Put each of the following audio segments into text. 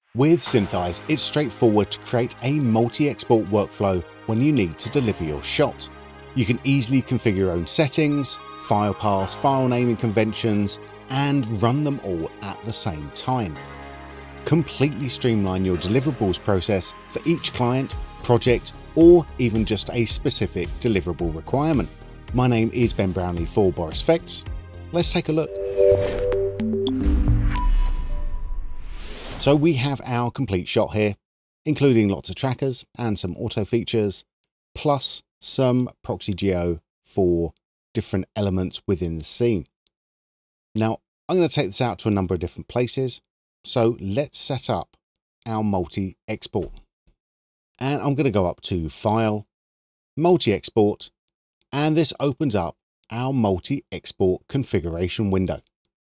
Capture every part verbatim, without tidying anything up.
With SynthEyes, it's straightforward to create a multi-export workflow when you need to deliver your shot. You can easily configure your own settings, file paths, file naming conventions, and run them all at the same time. Completely streamline your deliverables process for each client, project, or even just a specific deliverable requirement. My name is Ben Brownlee for Boris V F X. Let's take a look. So we have our complete shot here, including lots of trackers and some auto features, plus some proxy geo for different elements within the scene. Now, I'm going to take this out to a number of different places. So let's set up our multi-export. And I'm going to go up to File, Multi-Export, and this opens up our multi-export configuration window.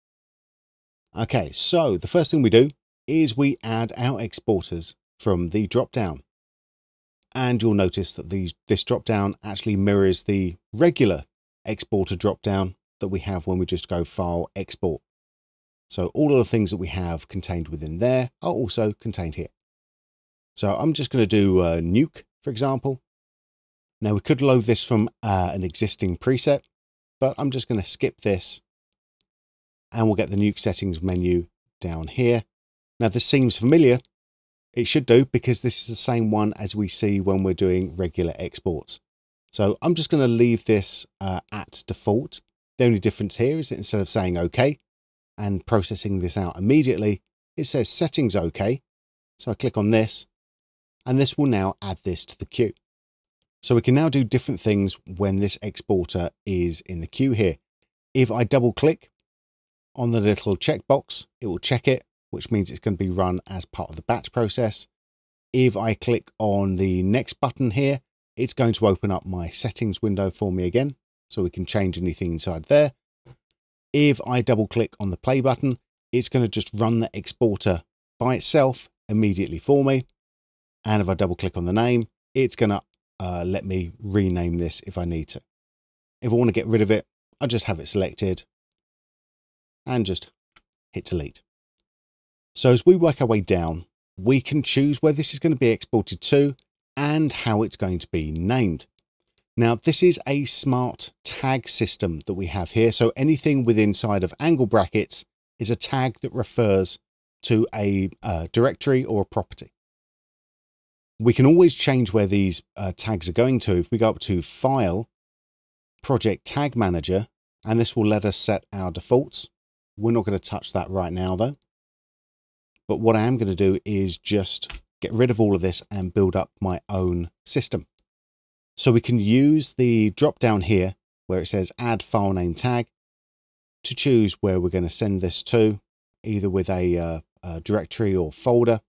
Okay, so the first thing we do is we add our exporters from the drop-down. And you'll notice that these, this drop-down actually mirrors the regular exporter drop-down that we have when we just go File, Export. So all of the things that we have contained within there are also contained here. So I'm just going to do uh, Nuke, for example. Now we could load this from uh, an existing preset, but I'm just going to skip this and we'll get the Nuke settings menu down here. Now this seems familiar. It should do, because this is the same one as we see when we're doing regular exports. So I'm just going to leave this uh, at default. The only difference here is that instead of saying OK and processing this out immediately, it says settings OK. So I click on this and this will now add this to the queue. So we can now do different things when this exporter is in the queue here. If I double click on the little checkbox, it will check it, which means it's going to be run as part of the batch process. If I click on the next button here, it's going to open up my settings window for me again, so we can change anything inside there. If I double click on the play button, it's going to just run the exporter by itself immediately for me. And if I double click on the name, it's going to uh, let me rename this if I need to. If I want to get rid of it, I just have it selected and just hit delete. So as we work our way down, we can choose where this is going to be exported to and how it's going to be named. Now, this is a smart tag system that we have here. So anything within inside of angle brackets is a tag that refers to a uh, directory or a property. We can always change where these uh, tags are going to. If we go up to File, Project Tag Manager, and this will let us set our defaults. We're not going to touch that right now though. But what I am going to do is just get rid of all of this and build up my own system. So we can use the drop down here where it says add file name tag to choose where we're going to send this to, either with a, uh, a directory or folder.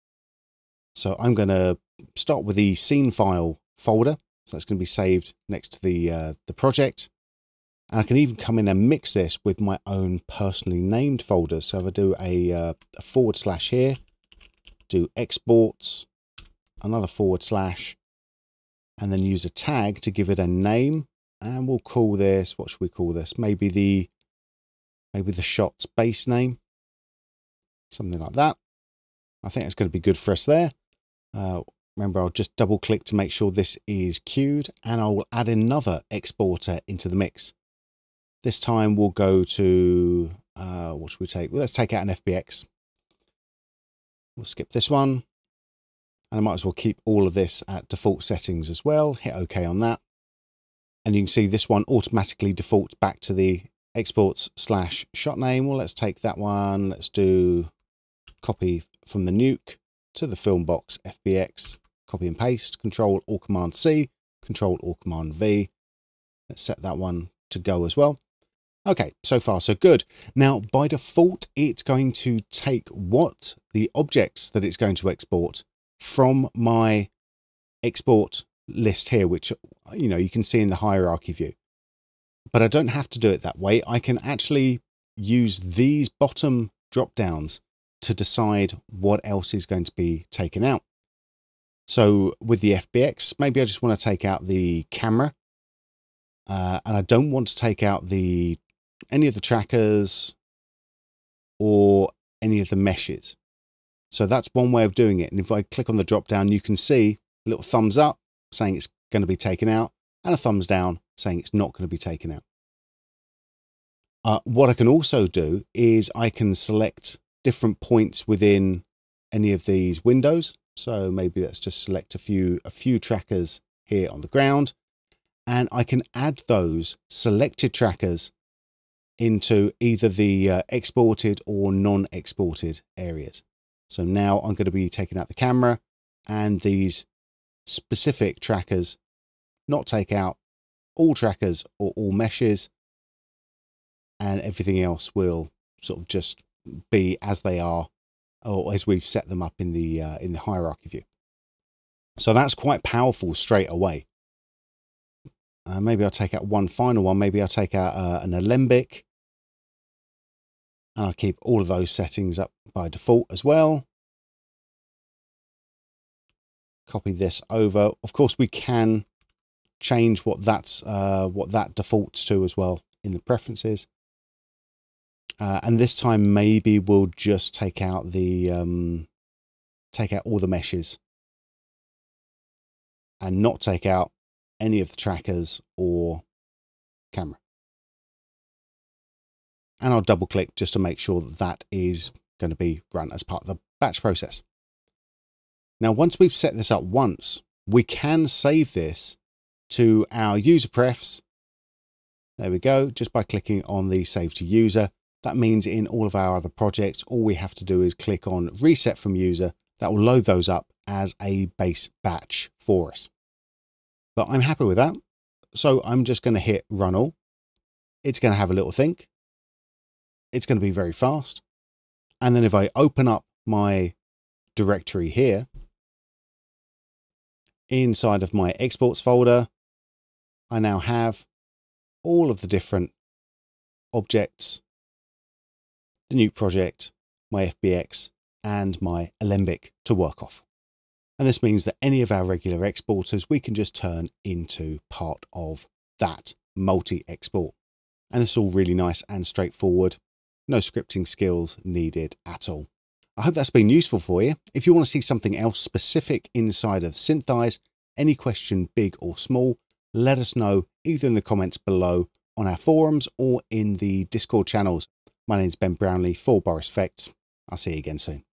So I'm going to start with the scene file folder. So that's going to be saved next to the, uh, the project. And I can even come in and mix this with my own personally named folders. So if I do a, uh, a forward slash here, do exports, another forward slash, and then use a tag to give it a name. And we'll call this, what should we call this? Maybe the, maybe the shot's base name, something like that. I think it's going to be good for us there. Uh, remember, I'll just double click to make sure this is queued, and I will add another exporter into the mix. This time we'll go to, uh, what should we take? Well, let's take out an F B X. We'll skip this one. And I might as well keep all of this at default settings as well. Hit OK on that. And you can see this one automatically defaults back to the exports slash shot name. Well, let's take that one. Let's do copy from the Nuke to the film box F B X. Copy and paste. Control or Command C. Control or Command V. Let's set that one to go as well. Okay, so far so good. Now, by default, it's going to take what the objects that it's going to export from my export list here, which, you know, you can see in the hierarchy view. But I don't have to do it that way. I can actually use these bottom drop downs to decide what else is going to be taken out. So with the F B X, maybe I just want to take out the camera. Uh, and I don't want to take out the any of the trackers or any of the meshes. So that's one way of doing it. And if I click on the drop down, you can see a little thumbs up saying it's going to be taken out and a thumbs down saying it's not going to be taken out. Uh, what I can also do is I can select different points within any of these windows. So maybe let's just select a few, a few trackers here on the ground, and I can add those selected trackers into either the uh, exported or non-exported areas. So now I'm going to be taking out the camera, and these specific trackers not take out all trackers or all meshes, and everything else will sort of just be as they are, or as we've set them up in the uh, in the hierarchy view. So that's quite powerful straight away. Uh, maybe I'll take out one final one. Maybe I'll take out uh, an Alembic, and I'll keep all of those settings up by default as well. Copy this over. Of course, we can change what that's uh, what that defaults to as well in the preferences. Uh, and this time, maybe we'll just take out the um, take out all the meshes and not take out any of the trackers or camera. And I'll double click just to make sure that that is going to be run as part of the batch process. Now, once we've set this up once, we can save this to our user prefs. There we go. Just by clicking on the save to user. That means in all of our other projects, all we have to do is click on reset from user. That will load those up as a base batch for us. But I'm happy with that. So I'm just going to hit run all. It's going to have a little think. It's going to be very fast. And then if I open up my directory here, inside of my exports folder, I now have all of the different objects, the Nuke project, my F B X, and my Alembic to work off. And this means that any of our regular exporters, we can just turn into part of that multi-export. And this is all really nice and straightforward. No scripting skills needed at all. I hope that's been useful for you. If you want to see something else specific inside of SynthEyes, any question big or small, let us know either in the comments below on our forums or in the Discord channels. My name is Ben Brownlee for Boris V F X. I'll see you again soon.